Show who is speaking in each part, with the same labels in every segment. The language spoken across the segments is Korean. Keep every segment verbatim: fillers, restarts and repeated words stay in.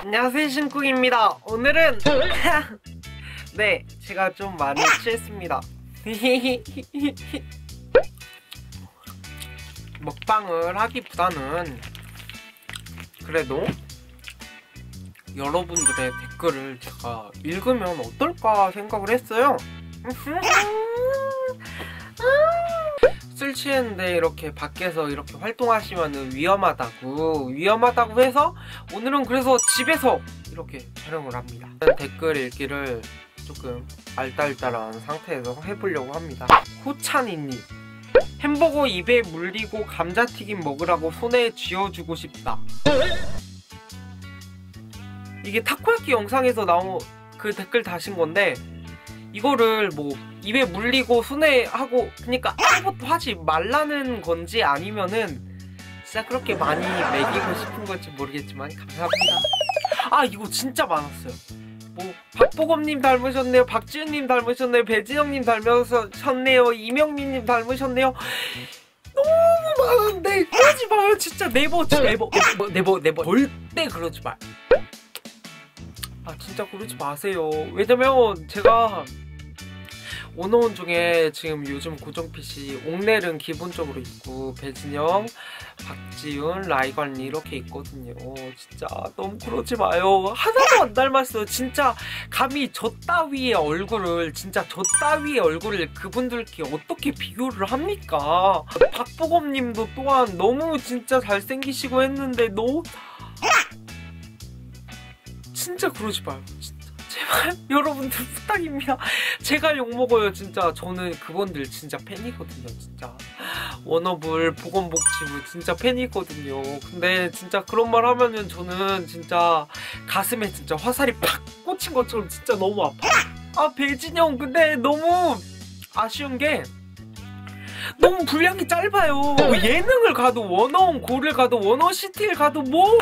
Speaker 1: 안녕하세요, 신쿵입니다. 오늘은 네, 제가 좀 많이 취했습니다. 먹방을 하기보다는 그래도 여러분들의 댓글을 제가 읽으면 어떨까 생각을 했어요. 술 취했는데 이렇게 밖에서 이렇게 활동하시면 위험하다고 위험하다고 해서 오늘은 그래서 집에서 이렇게 촬영을 합니다. 댓글 읽기를 조금 알딸딸한 상태에서 해보려고 합니다. 호찬이님, 햄버거 입에 물리고 감자튀김 먹으라고 손에 쥐어주고 싶다. 이게 타코야끼 영상에서 나온 그 댓글 다신 건데, 이거를 뭐 입에 물리고 손에 하고 그러니까 아무것도 하지 말라는 건지 아니면은 진짜 그렇게 많이 먹이고 싶은 건지 모르겠지만 감사합니다. 아, 이거 진짜 많았어요. 뭐 박보검님 닮으셨네요, 박지윤님 닮으셨네요, 배지영님 닮으셨네요, 이명민님 닮으셨네요. 너무 많은데 그러지 마요. 진짜 네버 네버 네버 네버 네버 절대 그러지 마요. 아, 진짜 그러지 마세요. 왜냐면 제가 원어원 중에 지금 요즘 고정 피씨 옥넬은 기본적으로 있고 배진영, 박지윤, 라이관리 이렇게 있거든요. 진짜 너무 그러지 마요. 하나도 안 닮았어요. 진짜 감히 저 따위의 얼굴을 진짜 저 따위의 얼굴을 그분들께 어떻게 비교를 합니까? 박보검님도 또한 너무 진짜 잘생기시고 했는데 너무 진짜 그러지 마요. 진짜 제발 여러분들 부탁입니다. 제가 욕먹어요. 진짜 저는 그분들 진짜 팬이거든요. 진짜 워너블 보건복지부 진짜 팬이거든요. 근데 진짜 그런 말 하면은 저는 진짜 가슴에 진짜 화살이 팍 꽂힌 것처럼 진짜 너무 아파요. 아, 배진영 근데 너무 아쉬운 게 너무 분량이 짧아요. 예능을 가도 원어원 고를 가도 원어시티를 가도 뭐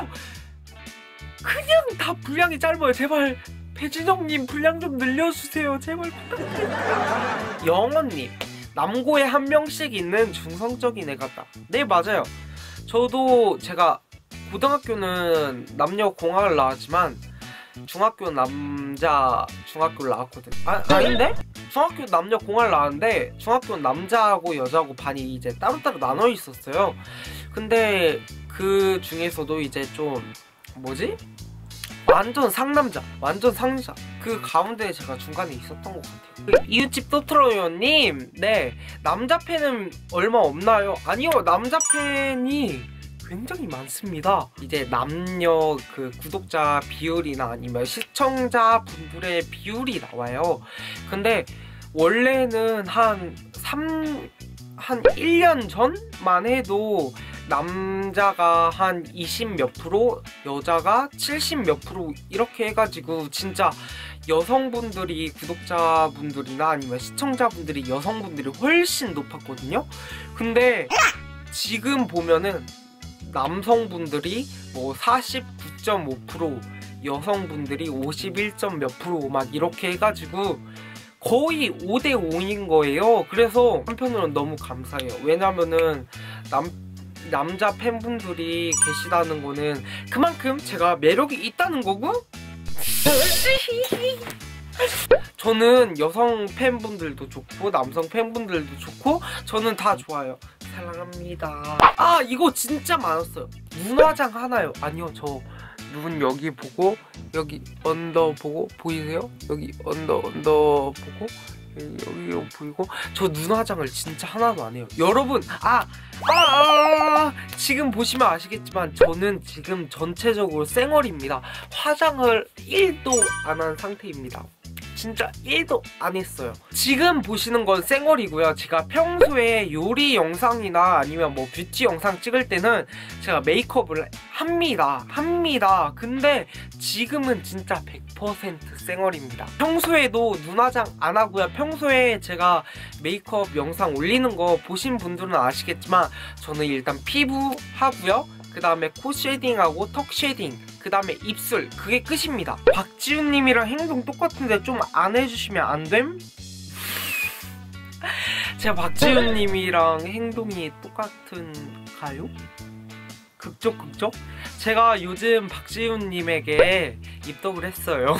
Speaker 1: 그냥 다 분량이 짧아요. 제발 배진영님 분량 좀 늘려주세요. 제발 부탁드립니다. 영원님, 남고에 한 명씩 있는 중성적인 애 같다. 네, 맞아요. 저도 제가 고등학교는 남녀 공학을 나왔지만 중학교는 남자 중학교를 나왔거든요. 아, 아닌데? 중학교 남녀 공학을 나왔는데 중학교는 남자하고 여자하고 반이 이제 따로따로 나눠 있었어요. 근데 그 중에서도 이제 좀 뭐지? 완전 상남자, 완전 상자. 그 가운데 제가 중간에 있었던 것 같아요. 그 이웃집 또트로요님, 네, 남자 팬은 얼마 없나요? 아니요, 남자 팬이 굉장히 많습니다. 이제 남녀 그 구독자 비율이나 아니면 시청자 분들의 비율이 나와요. 근데 원래는 한 삼, 한 일 년 전만 해도 남자가 한 이십 몇 프로, 여자가 칠십 몇 프로 이렇게 해가지고 진짜 여성분들이 구독자분들이나 아니면 시청자분들이 여성분들이 훨씬 높았거든요. 근데 지금 보면은 남성분들이 뭐 사십구 점 오 퍼센트, 여성분들이 오십일 점 몇 프로 막 이렇게 해가지고 거의 오 대 오인 거예요. 그래서 한편으로는 너무 감사해요. 왜냐면은 남 남자 팬분들이 계시다는 거는 그만큼 제가 매력이 있다는 거고 저는 여성 팬분들도 좋고 남성 팬분들도 좋고 저는 다 좋아요. 사랑합니다. 아, 이거 진짜 많았어요. 눈 화장 하나요? 아니요, 저 눈 여기 보고 여기 언더 보고 보이세요? 여기 언더 언더 보고 여기 보이고 저 눈 화장을 진짜 하나도 안 해요. 여러분, 아, 아, 아, 지금 보시면 아시겠지만 저는 지금 전체적으로 쌩얼입니다. 화장을 일도 안 한 상태입니다. 진짜 일도 안 했어요. 지금 보시는 건 쌩얼이고요. 제가 평소에 요리 영상이나 아니면 뭐 뷰티 영상 찍을 때는 제가 메이크업을 합니다. 합니다. 근데 지금은 진짜 백 퍼센트 쌩얼입니다. 평소에도 눈화장 안 하고요. 평소에 제가 메이크업 영상 올리는 거 보신 분들은 아시겠지만 저는 일단 피부 하고요. 그 다음에 코 쉐딩하고 턱 쉐딩, 그 다음에 입술, 그게 끝입니다. 박지윤님이랑 행동 똑같은데 좀 안 해주시면 안 됨? 제가 박지윤님이랑 행동이 똑같은가요? 극적 극적? 제가 요즘 박지훈님에게 입덕을 했어요.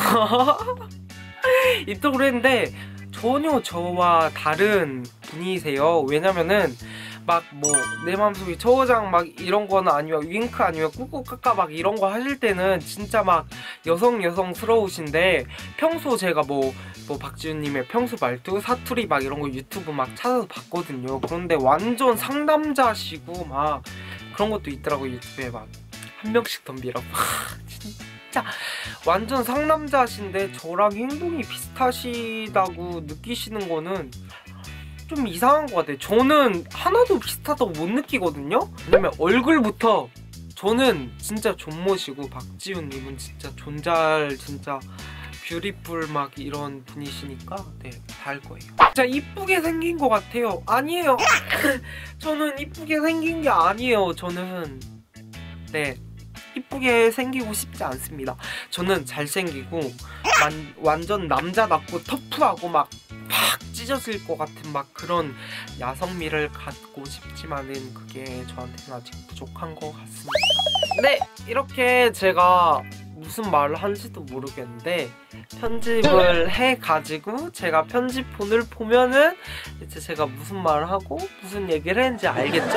Speaker 1: 입덕을 했는데 전혀 저와 다른 분이세요. 왜냐면은 막 뭐 내 맘속에 저장 막 이런 거는 아니면 윙크 아니면 꾸꾸까까 막 이런 거 하실 때는 진짜 막 여성 여성스러우신데 평소 제가 뭐 뭐 박지훈님의 평소 말투 사투리 막 이런 거 유튜브 막 찾아서 봤거든요. 그런데 완전 상남자시고 막 그런 것도 있더라고요. 유튜브에 막 한 명씩 덤비라고. 진짜 완전 상남자신데 저랑 행동이 비슷하시다고 느끼시는 거는 좀 이상한 것 같아요. 저는 하나도 비슷하다고 못 느끼거든요. 왜냐면 얼굴부터 저는 진짜 존모시고 박지훈님은 진짜 존잘 진짜 뷰티풀 막 이런 분이시니까 네, 달 거예요. 진짜 이쁘게 생긴 것 같아요. 아니에요. 저는 이쁘게 생긴 게 아니에요. 저는 네 이쁘게 생기고 싶지 않습니다. 저는 잘생기고 만, 완전 남자답고 터프하고 막 팍 찢어질 것 같은 막 그런 야성미를 갖고 싶지만은 그게 저한테는 아직 부족한 것 같습니다. 네, 이렇게 제가 무슨 말을 한지도 모르겠는데 편집을 해가지고 제가 편집본을 보면은 이제 제가 무슨 말을 하고 무슨 얘기를 했는지 알겠죠?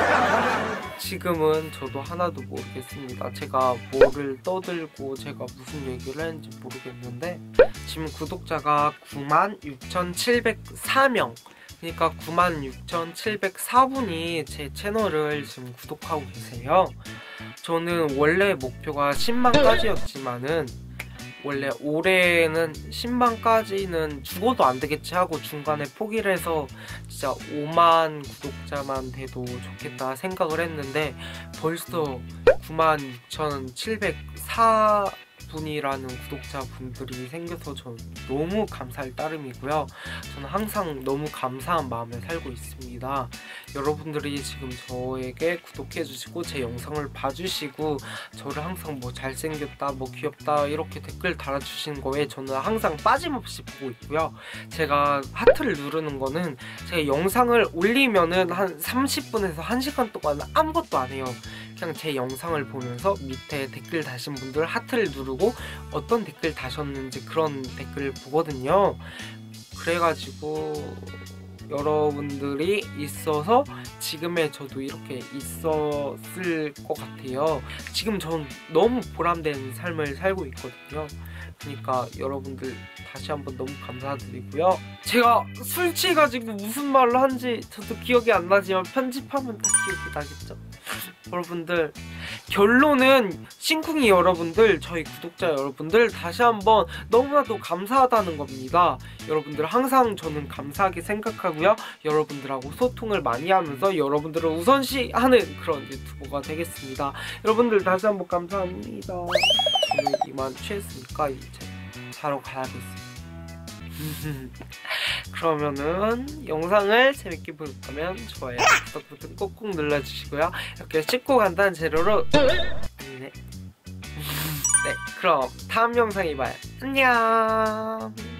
Speaker 1: 지금은 저도 하나도 모르겠습니다. 제가 뭐를 떠들고 제가 무슨 얘기를 했는지 모르겠는데 지금 구독자가 구만 육천칠백사 명, 그러니까 구만 육천칠백사 분이 제 채널을 지금 구독하고 계세요. 저는 원래 목표가 십만까지였지만은 원래 올해는 십만까지는 죽어도 안 되겠지 하고 중간에 포기를 해서 진짜 오만 구독자만 돼도 좋겠다 생각을 했는데 벌써 구만 육천칠백사 분이라는 구독자분들이 생겨서 저는 너무 감사할 따름이고요. 저는 항상 너무 감사한 마음에 살고 있습니다. 여러분들이 지금 저에게 구독해주시고 제 영상을 봐주시고 저를 항상 뭐 잘생겼다 뭐 귀엽다 이렇게 댓글 달아주시는 거에 저는 항상 빠짐없이 보고 있고요. 제가 하트를 누르는 거는 제가 영상을 올리면은 한 삼십 분에서 한 시간 동안 아무것도 안 해요. 그냥 제 영상을 보면서 밑에 댓글 다신 분들 하트를 누르고 어떤 댓글 다셨는지 그런 댓글을 보거든요. 그래가지고 여러분들이 있어서 지금의 저도 이렇게 있었을 것 같아요. 지금 전 너무 보람된 삶을 살고 있거든요. 그러니까 여러분들 다시 한번 너무 감사드리고요. 제가 술 취해가지고 무슨 말을 한지 저도 기억이 안 나지만 편집하면 다 기억이 나겠죠? 여러분들 결론은 싱쿵이 여러분들, 저희 구독자 여러분들 다시 한번 너무나도 감사하다는 겁니다. 여러분들 항상 저는 감사하게 생각하고요. 여러분들하고 소통을 많이 하면서 여러분들을 우선시하는 그런 유튜버가 되겠습니다. 여러분들 다시 한번 감사합니다. 저는 이만 취했으니까 이제 자러 가야겠습니다. 그러면은 영상을 재밌게 보셨다면 좋아요, 구독 버튼 꼭꼭 눌러주시고요. 이렇게 쉽고 간단한 재료로 아니네. 네, 그럼 다음 영상에 봐요. 안녕.